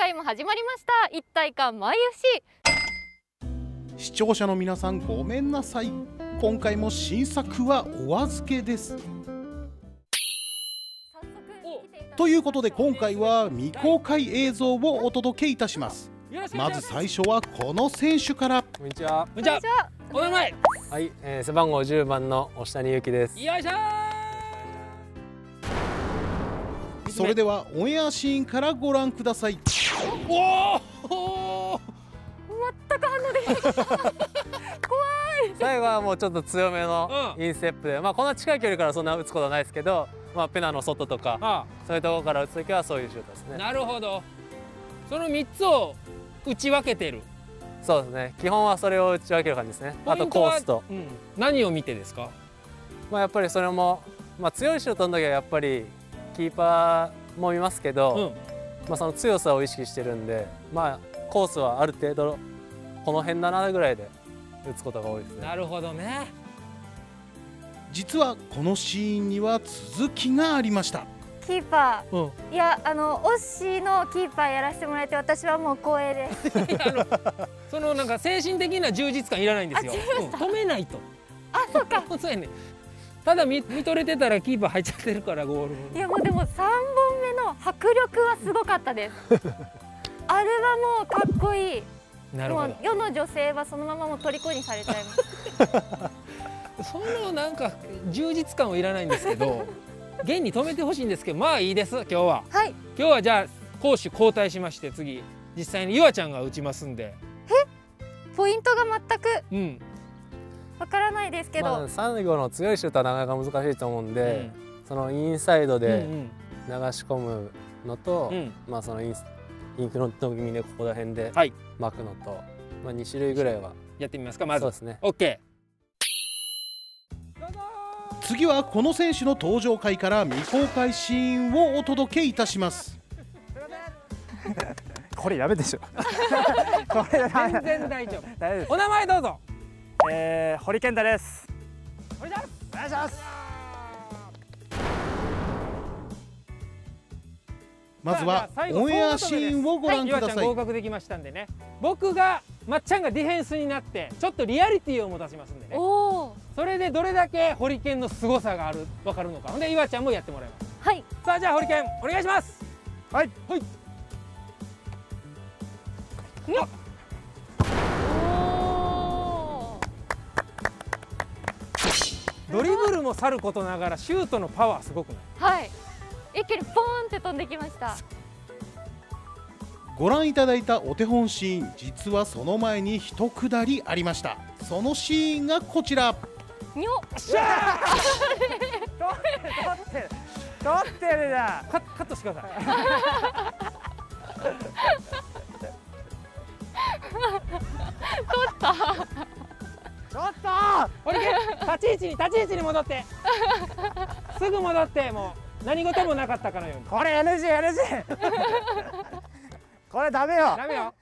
回も始まりました。一体感マイ FC。 視聴者の皆さんごめんなさい。今回も新作はお預けです。ということで今回は未公開映像をお届けいたします。まず最初はこの選手から。 こんにちは。 こんにちは。 お名前。はい、背番号10番の押谷由紀です。よいしょー。 それではオンエアシーンからご覧ください。 おお。 全く反応できない。怖い。 最後はもうちょっと強めのインステップで、まあこんな近い距離からそんな打つことはないですけど、まあペナの外とかそういうところから打つときはそういうシュートですね。 なるほど。その3つを打ち分けてる。 そうですね。基本はそれを打ち分ける感じですね。あとコースと、 何を見てですか？ まあやっぱりそれも、まあ強いシュートの時はやっぱりキーパーも見ますけど、まあその強さを意識してるんで、まあコースはある程度この辺だなぐらいで打つことが多いですね。 なるほどね。 実はこのシーンには続きがありました。 キーパー、いやオッシーのキーパーやらせてもらえて私はもう光栄です。 そのなんか精神的な充実感いらないんですよ。止めないと。 あ、そうか。 そうやね。ただ見とれてたらキーパー入っちゃってるからゴール。 いやもうでも3本目の迫力はすごかったです。あれはもうかっこいい。 なるほど。 もう世の女性はそのままもう虜にされちゃいます。 そのなんか充実感はいらないんですけど。現に止めてほしいんですけど、まあいいです今日は。 はい。 今日はじゃあ攻守交代しまして次実際にゆあちゃんが打ちますんで。 ポイントが全くわからないですけど。 まあ最後の強いシュートはなかなか難しいと思うんで、そのインサイドで流し込むのと、まあそのインフロント気味でここら辺で巻くのと、まあ2種類ぐらいはやってみますかまず。 そうですね。 OK。 次はこの選手の登場回から未公開シーンをお届けいたします。 これダメでしょ。 これ全然大丈夫。お名前どうぞ。 堀健太です。 堀ちゃんお願いします。 まずはオンエアシーンをご覧ください。 ゆあちゃん合格できましたんでね、僕がまっちゃんがディフェンスになってちょっとリアリティを持たせますんでね。それでどれだけ堀健の凄さが分かるのか。ほんでゆあちゃんもやってもらいます。 はい。 さあじゃあ堀健お願いします。 はいはい。ドリブルもさることながらシュートのパワーすごくない？ はい。一気にポーンって飛んできました。 ご覧いただいたお手本シーン、実はその前に一くだりありました。そのシーンがこちら。 にょっ。 しゃー。取ってるな。 カットしてください。 取った。 ちょっと。 堀健立ち位置に戻って。すぐ戻ってもう何事もなかったかのように。 これ NG。これダメよ。 ダメよ。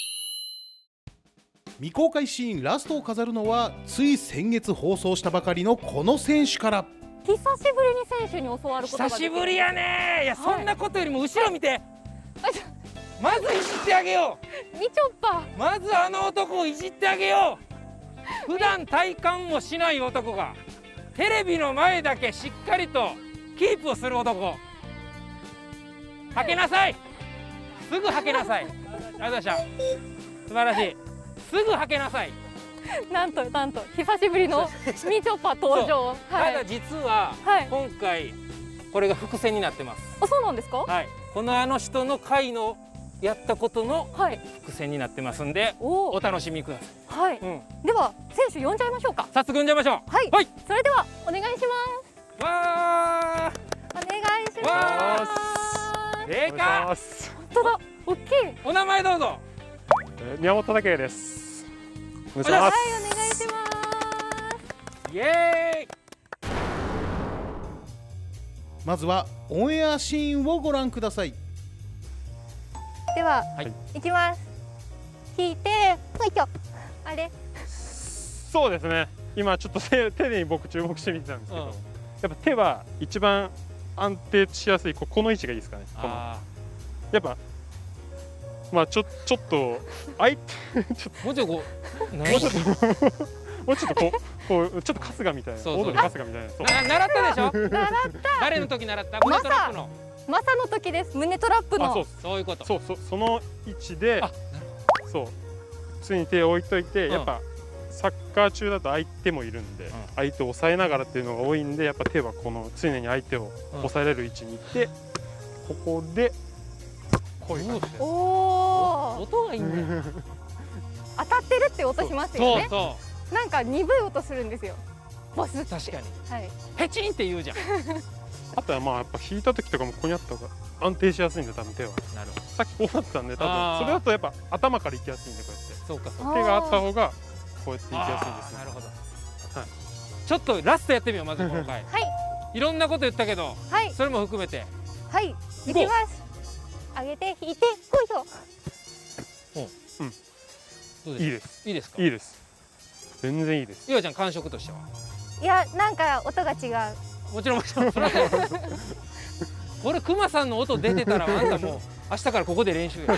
未公開シーンラストを飾るのはつい先月放送したばかりのこの選手から。 久しぶりに選手に教わることができる。 久しぶりやね。いやそんなことよりも後ろ見て。まずいじってあげよう。みちょっぱ。 まずあの男をいじってあげよう。普段体感もしない男がテレビの前だけしっかりとキープをする男。はけなさい。すぐはけなさい。ありがとうございました。素晴らしい。すぐはけなさい。 なんと久しぶりのみちょぱ登場。 ただ実は今回これが伏線になってます。 あ、そうなんですか？ はい。このあの人の回のやったことの伏線になってますんで、お楽しみください。 はい。では選手呼んじゃいましょうか。 早速呼んじゃいましょう。 はい。それではお願いします。 わー。 お願いします。 でか。 本当だ。大きい。 お名前どうぞ。 宮本武です。お願いします。 はい、お願いします。 イエーイ。 まずはオンエアシーンをご覧ください。 では、いきます。引いて、ほいしょ。あれ。 そうですね。今ちょっと手に僕注目してみてたんですけど、やっぱ手は一番安定しやすいこの位置がいいですかね。やっぱまあちょっと相手ちょっもうちょっとこうともうちょっともうちょっとこうちょっと春日みたいな、 そうそうオードリー春日みたいな。そう習ったでしょ。 習った誰の時習った？胸トラップの。 マサの時です。胸トラップの。 あ、そうそういうこと。 そうその位置で、 あ、 そう常に手を置いといて、 うんやっぱサッカー中だと相手もいるんで、相手を抑えながらっていうのが多いんで、やっぱ手はこの常に相手を抑えられる位置にいて、ここでこういう感じで。 おお。 音がいいんだよ。 当たってるって音しますよね。 そうそなんか鈍い音するんですよ。ボスって。 う。確かに。 はい。 ペチンって言うじゃん。 あとはまあやっぱ引いた時とかもここにあった方が安定しやすいんで、多分手は。 なるほど。 さっきこうなったんで、多あー分それだとやっぱ頭からいきやすいんで、こうやってそうかそうか。 あー手があった方がこうやっていきやすいんですね。 なるほど。 はい。 ちょっとラストやってみよう、まずこの回。 はいいろんなこと言ったけど、 はいそれも含めて。 はい。いきます。上げて引いてこいしょ。 どうですか。 いいです。 いいですか。 いいです。全然いいです。 ゆあちゃん感触としては。 いやなんか音が違う。 もちろんもちろん。それは俺クマさんの音出てたら、あんたもう明日からここで練習や。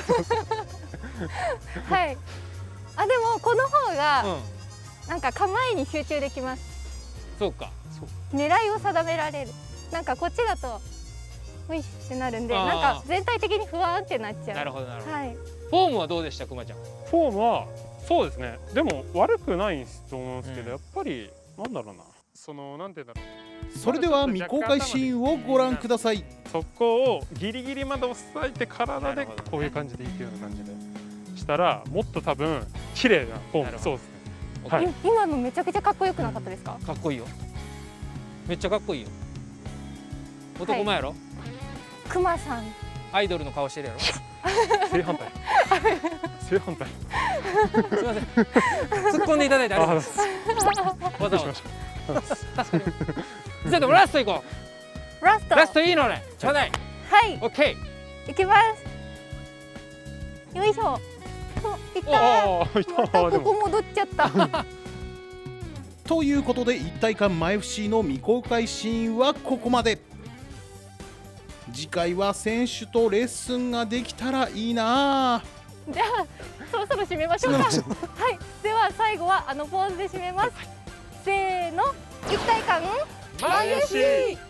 はい。あでもこの方うがん。 なんか構えに集中できます。 そうか。 狙いを定められる。なんかこっちだとほいってなるんで、 あーなんか全体的に不安ってなっちゃう。 なるほどなるほど。 はい。 フォームはどうでしたクマちゃん。 フォームはそうですね。でも悪くないと思うんですけど、 うんやっぱりなんだろうな。そのなんて言うんだろう。 それでは未公開シーンをご覧ください。 そこをギリギリまで押さえて体でなるほどこういう感じでいくような感じでしたら、もっと多分綺麗なフォーム。 なるほどそうですね。はい今のめちゃくちゃかっこよくなかったですか？ かっこいいよ。めっちゃかっこいいよ。男前やろ。 クマさん。 アイドルの顔してるやろ。 正反対。正反対。 すみません。突っ込んでいただいてありがとうございます。わざわざ。助かります。じゃあでもラスト行こラスト。 う。ラストいいのね。ちょうだい。 はい。 オッケいきますよいしょ。おいったー。 ああ、いまたここ戻っちゃったということで一体感前 FC の未公開シーンはここまで。次回は選手とレッスンができたらいいな。 じゃあそろそろ締めましょうかはい。では最後はあのポーズで締めます。せーの、一体感ー。マイエシー。